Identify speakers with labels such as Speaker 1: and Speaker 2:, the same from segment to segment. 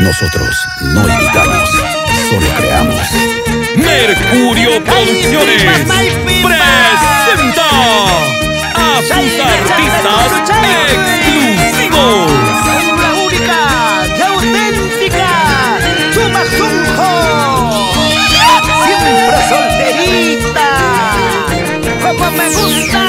Speaker 1: Nosotros no imitamos, solo creamos. Mercurio Producciones presenta a sus artistas exclusivos.
Speaker 2: La única y auténtica Chuma Junjo, siempre solterita, como me gusta.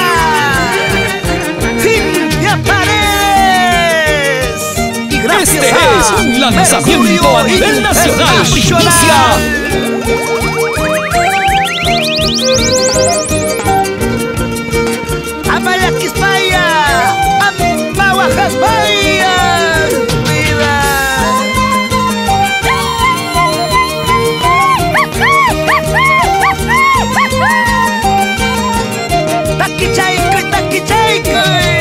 Speaker 2: Cintia Paredes. Y gracias
Speaker 1: Este es un lanzamiento a nivel nacional. Primicia.
Speaker 2: Amalaquispaya, Amahuajaspaya, viva. Taquichaico, taquichaico.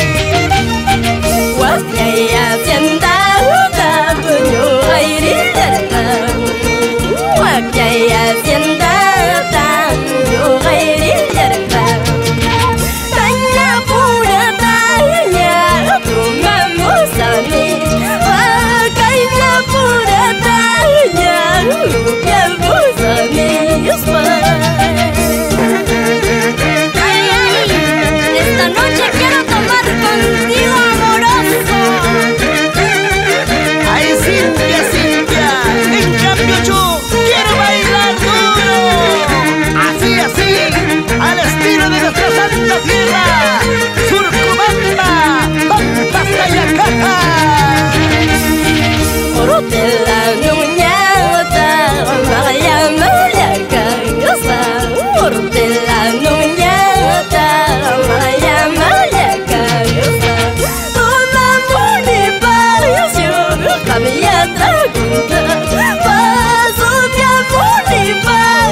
Speaker 3: Esta noche quiero tomar contigo, amoroso.
Speaker 2: Ay, Cintia, Cintia, en cambio yo quiero bailar duro. Así, así, al estilo de nuestra santa tierra, Surcubamba, Pampas, Cayacaja.
Speaker 3: Paso mi amor y paz.